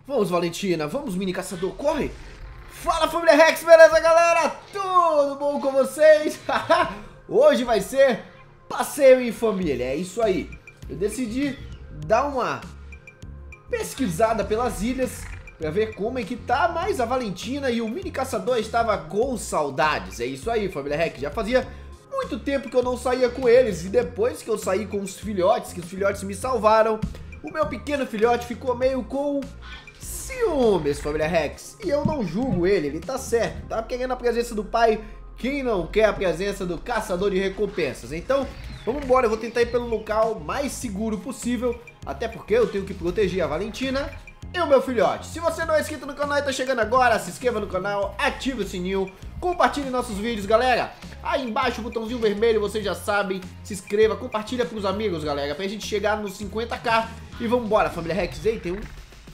Vamos, Valentina, vamos, mini caçador, corre! Fala, família Rex, beleza, galera? Tudo bom com vocês? Hoje vai ser passeio em família, é isso aí. Eu decidi dar uma pesquisada pelas ilhas pra ver como é que tá, mas a Valentina e o mini caçador estava com saudades. É isso aí, família Rex, já fazia muito tempo que eu não saía com eles, e depois que eu saí com os filhotes, que os filhotes me salvaram, o meu pequeno filhote ficou meio com ciúmes, família Rex. E eu não julgo ele tá certo, tá querendo a presença do pai. Quem não quer a presença do caçador de recompensas? Então, vamos embora, eu vou tentar ir pelo local mais seguro possível, até porque eu tenho que proteger a Valentina e o meu filhote. Se você não é inscrito no canal e tá chegando agora, se inscreva no canal, ative o sininho, compartilhe nossos vídeos, galera. Aí embaixo o botãozinho vermelho, vocês já sabem, se inscreva, compartilha pros amigos, galera, pra gente chegar nos 50k. E vamos embora, família Rex. Ei, tem um...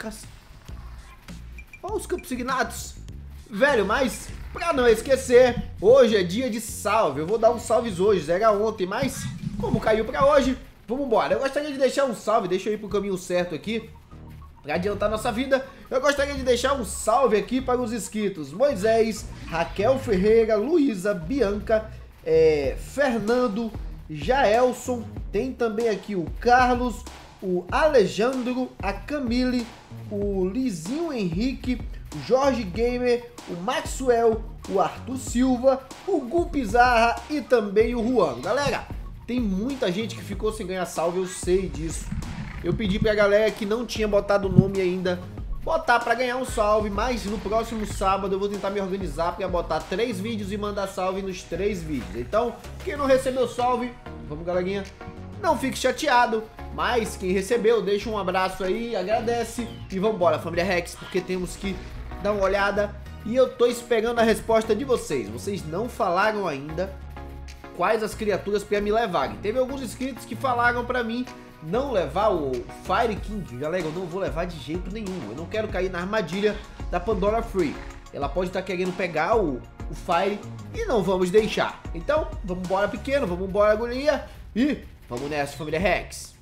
Olha os campos signados. Velho, mas pra não esquecer, hoje é dia de salve. Eu vou dar uns salves hoje, era ontem, mas como caiu pra hoje, vamos embora. Eu gostaria de deixar um salve, deixa eu ir pro caminho certo aqui pra adiantar nossa vida. Eu gostaria de deixar um salve aqui para os inscritos: Moisés, Raquel Ferreira, Luísa, Bianca, Fernando, Jaelson, tem também aqui o Carlos, o Alejandro, a Camille, o Lizinho Henrique, o Jorge Gamer, o Maxwell, o Arthur Silva, o Gu Pizarra e também o Juan. Galera, tem muita gente que ficou sem ganhar salve, eu sei disso. Eu pedi pra galera que não tinha botado o nome ainda botar pra ganhar um salve, mas no próximo sábado eu vou tentar me organizar pra botar 3 vídeos e mandar salve nos 3 vídeos. Então, quem não recebeu salve, vamos, galerinha, não fique chateado, mas quem recebeu, deixa um abraço aí, agradece e vambora, família Rex, porque temos que dar uma olhada e eu tô esperando a resposta de vocês. Vocês não falaram ainda quais as criaturas pra me levarem. Teve alguns inscritos que falaram pra mim não levar o Fire King. Galera, eu não vou levar de jeito nenhum. Eu não quero cair na armadilha da Pandora Free. Ela pode estar querendo pegar o Fire e não vamos deixar. Então, vamos embora, pequeno, vamos embora, guria, e vamos nessa, família Rex.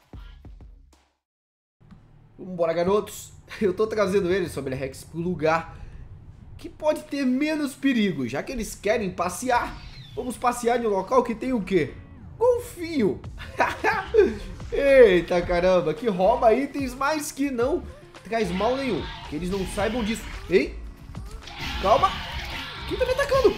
Vamos embora, garotos. Eu tô trazendo eles, família Rex, pro lugar que pode ter menos perigo. Já que eles querem passear, vamos passear em um local que tem o quê? Golfinho. Eita caramba, que rouba itens, mas que não traz mal nenhum. Que eles não saibam disso. Ei, calma. Quem tá me atacando?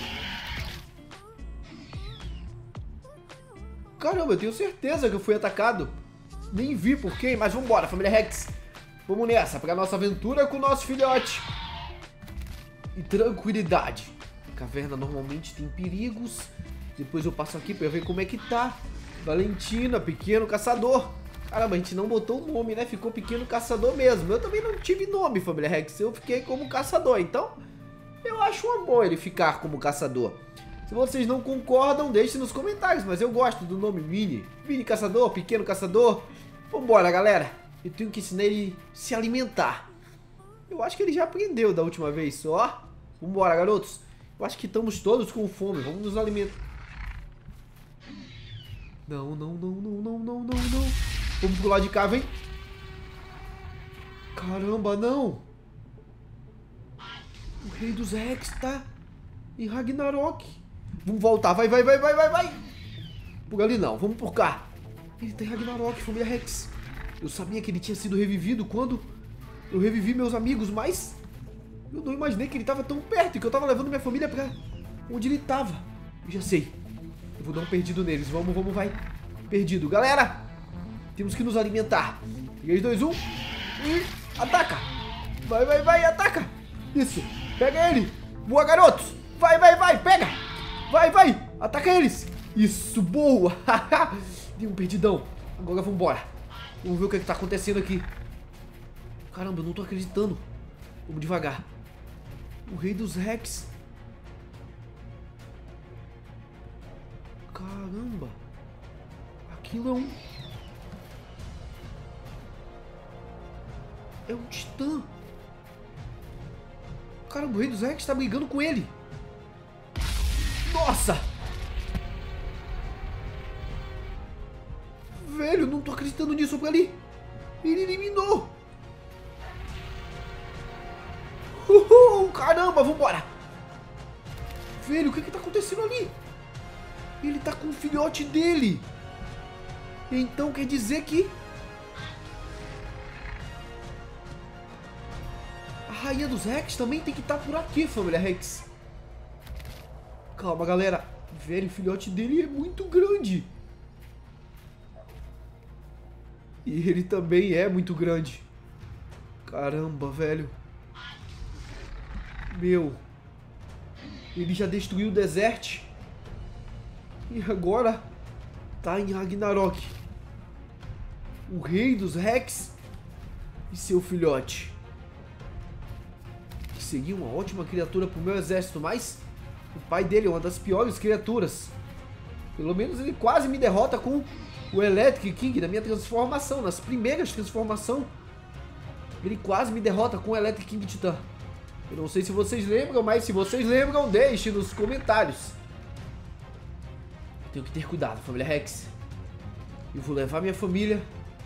Caramba, eu tenho certeza que eu fui atacado. Nem vi por quem, mas vambora, família Rex. Vamos nessa, pra nossa aventura com o nosso filhote. E tranquilidade. A caverna normalmente tem perigos. Depois eu passo aqui pra ver como é que tá. Valentina, pequeno caçador. Caramba, a gente não botou o nome, né? Ficou pequeno caçador mesmo. Eu também não tive nome, família Rex. Eu fiquei como caçador. Então, eu acho uma boa ele ficar como caçador. Se vocês não concordam, deixem nos comentários. Mas eu gosto do nome Mini. Mini caçador, pequeno caçador. Vambora, galera. Eu tenho que ensinar ele a se alimentar. Eu acho que ele já aprendeu da última vez só. Vambora, garotos. Eu acho que estamos todos com fome. Vamos nos alimentar. Não, não, não, não, não, não, não, não. Vamos pro lado de cá, vem. Caramba, não. O Rei dos Rex tá em Ragnarok. Vamos voltar, vai, vai, vai, vai, vai, vai. Por ali não, vamos por cá. Ele tá em Ragnarok, família Rex. Eu sabia que ele tinha sido revivido quando eu revivi meus amigos, mas eu não imaginei que ele tava tão perto e que eu tava levando minha família pra onde ele tava. Eu já sei. Eu vou dar um perdido neles. Vamos, vamos, vai. Perdido. Galera, temos que nos alimentar. 3, 2, 1. E ataca. Vai, vai, vai, ataca. Isso. Pega ele. Boa, garotos. Vai, vai, vai, pega. Vai, vai. Ataca eles. Isso, boa. Dei um perdidão. Agora vamos embora. Vamos ver o que tá acontecendo aqui. Caramba, eu não tô acreditando. Vamos devagar. O Rei dos Rex. Caramba. Aquilo é um titã. Caramba, o Rei dos Rex tá brigando com ele. Nossa. Velho, não tô acreditando nisso por ali. Ele eliminou. Caramba, vambora. Velho, o que tá acontecendo ali? Ele tá com o filhote dele. Então quer dizer que a rainha dos Rex também tem que estar por aqui, família Rex. Calma, galera. Velho, o filhote dele é muito grande. E ele também é muito grande. Caramba, velho. Meu. Ele já destruiu o deserto. E agora tá em Ragnarok. O rei dos Rex e seu filhote. Que seria uma ótima criatura pro meu exército, mas o pai dele é uma das piores criaturas. Pelo menos ele quase me derrota com o Electric King na minha transformação. Nas primeiras transformações, ele quase me derrota com o Electric King Titã. Eu não sei se vocês lembram, mas se vocês lembram, deixe nos comentários. Eu tenho que ter cuidado, família Rex. Eu vou levar minha família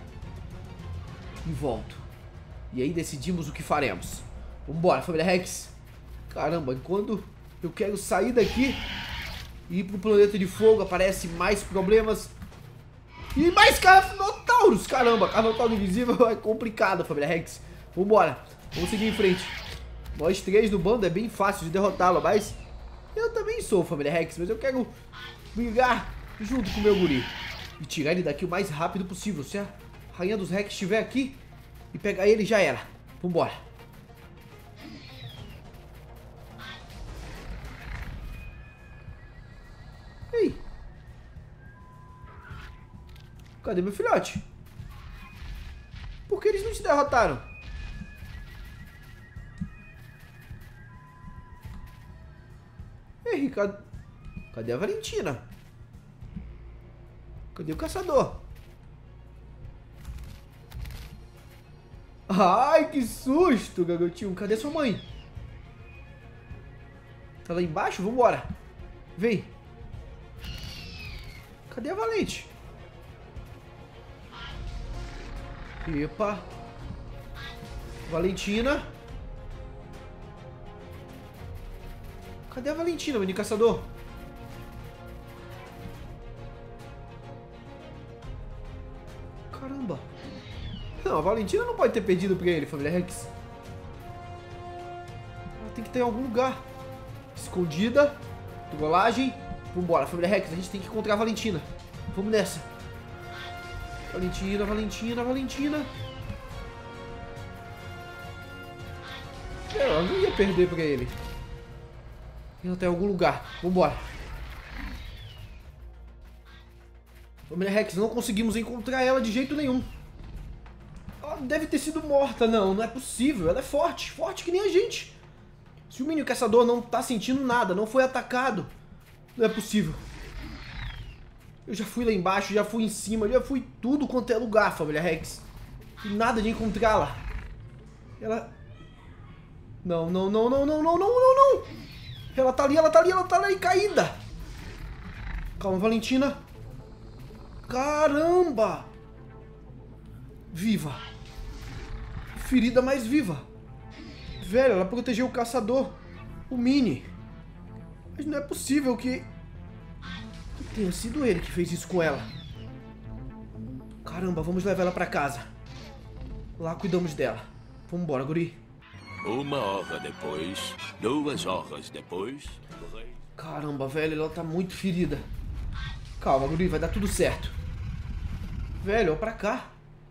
e volto. E aí decidimos o que faremos. Vambora, família Rex. Caramba, enquanto eu quero sair daqui e ir pro planeta de fogo, aparecem mais problemas. E mais Carnotaurus. Caramba, Carnotauro invisível é complicado, família Rex. Vambora, vamos seguir em frente. Nós três do bando é bem fácil de derrotá-lo, mas eu também sou, família Rex, mas eu quero brigar junto com o meu guri e tirar ele daqui o mais rápido possível. Se a rainha dos Rex estiver aqui e pegar ele, já era. Vambora. Ei. Cadê meu filhote? Por que eles não te derrotaram? Ei, cadê a Valentina? Cadê o caçador? Ai, que susto, garotinho. Cadê sua mãe? Tá lá embaixo? Vambora. Vem. Cadê a Valente? Epa. Valentina. Cadê a Valentina, menino caçador? Caramba. Não, a Valentina não pode ter perdido pra ele, família Rex. Ela tem que estar em algum lugar. Escondida. Trollagem. Vambora, família Rex. A gente tem que encontrar a Valentina. Vamos nessa. Valentina, Valentina, Valentina. Ela não ia perder pra ele. Ela tá em algum lugar. Vambora. Família Rex, não conseguimos encontrar ela de jeito nenhum. Ela deve ter sido morta. Não, não é possível. Ela é forte. Forte que nem a gente. Se o Minion Caçador não tá sentindo nada, não foi atacado, não é possível. Eu já fui lá embaixo, já fui em cima, já fui tudo quanto é lugar, família Rex. E nada de encontrá-la. Ela... Não, não, não, não, não, não, não, não, não. Ela tá ali, ela tá ali, ela tá ali, caída. Calma, Valentina. Caramba. Viva. Ferida, mais viva. Velho, ela protegeu o caçador, o Mini. Mas não é possível que tenha sido ele que fez isso com ela. Caramba, vamos levar ela pra casa. Lá cuidamos dela. Vambora, guri. 1 hora depois, 2 horas depois... Caramba, velho, ela tá muito ferida. Calma, guri, vai dar tudo certo. Velho, olha pra cá.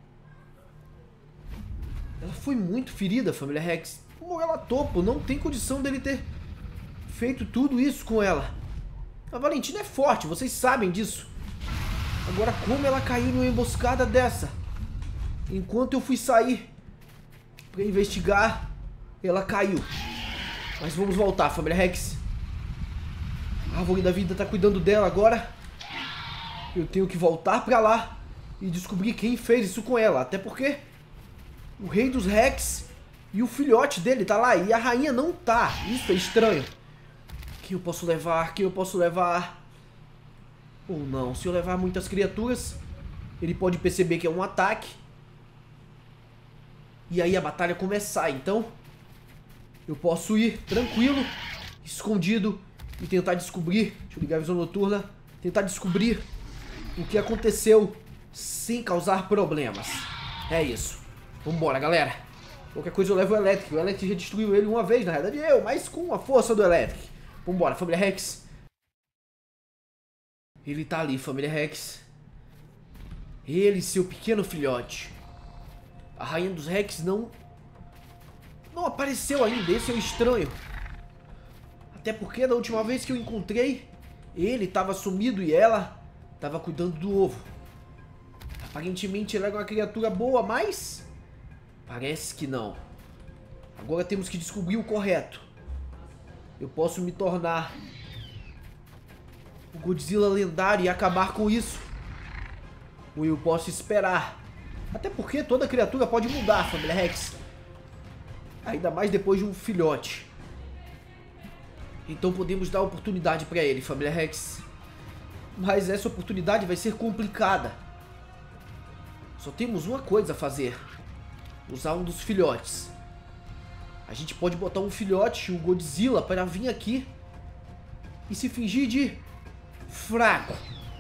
Ela foi muito ferida, família Rex. Morreu ela a topo, não tem condição dele ter feito tudo isso com ela. A Valentina é forte, vocês sabem disso. Agora, como ela caiu numa emboscada dessa? Enquanto eu fui sair pra investigar, ela caiu. Mas vamos voltar, família Rex. A árvore da vida tá cuidando dela agora. Eu tenho que voltar pra lá e descobrir quem fez isso com ela. Até porque o rei dos Rex e o filhote dele tá lá e a rainha não tá. Isso é estranho. Quem eu posso levar? Quem eu posso levar? Ou não, se eu levar muitas criaturas, ele pode perceber que é um ataque. E aí a batalha começar, então eu posso ir tranquilo, escondido e tentar descobrir, deixa eu ligar a visão noturna, tentar descobrir o que aconteceu sem causar problemas. É isso. Vambora, galera. Qualquer coisa eu levo o Electric. O Electric já destruiu ele uma vez, na verdade eu, mas com a força do Electric. Vambora, família Rex. Ele tá ali, família Rex. Ele e seu pequeno filhote. A rainha dos Rex não apareceu ainda, esse é o estranho. Até porque da última vez que eu encontrei, ele estava sumido e ela estava cuidando do ovo. Aparentemente ela era uma criatura boa, mas parece que não. Agora temos que descobrir o correto. Eu posso me tornar o Godzilla lendário e acabar com isso. Ou eu posso esperar. Até porque toda criatura pode mudar, família Rex. Ainda mais depois de um filhote. Então podemos dar oportunidade pra ele, família Rex. Mas essa oportunidade vai ser complicada. Só temos uma coisa a fazer. Usar um dos filhotes. A gente pode botar um filhote, o Godzilla, para vir aqui e se fingir de fraco.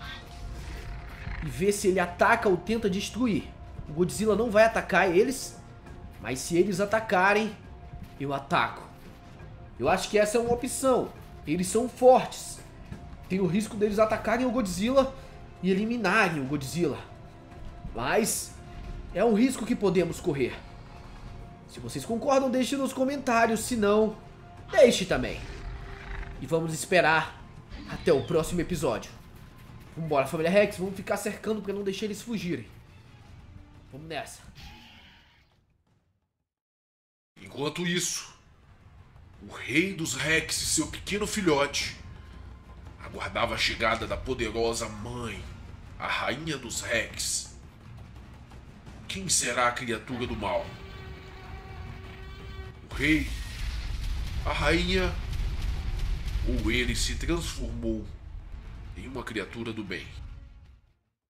E ver se ele ataca ou tenta destruir. O Godzilla não vai atacar eles, mas se eles atacarem, eu ataco. Eu acho que essa é uma opção. Eles são fortes. Tem o risco deles atacarem o Godzilla e eliminarem o Godzilla. Mas é um risco que podemos correr. Se vocês concordam, deixe nos comentários. Se não, deixe também. E vamos esperar até o próximo episódio. Vambora, família Rex. Vamos ficar cercando para não deixar eles fugirem. Vamos nessa. Enquanto isso, o rei dos Rex e seu pequeno filhote aguardava a chegada da poderosa mãe, a rainha dos Rex. Quem será a criatura do mal? O rei? A rainha? Ou ele se transformou em uma criatura do bem?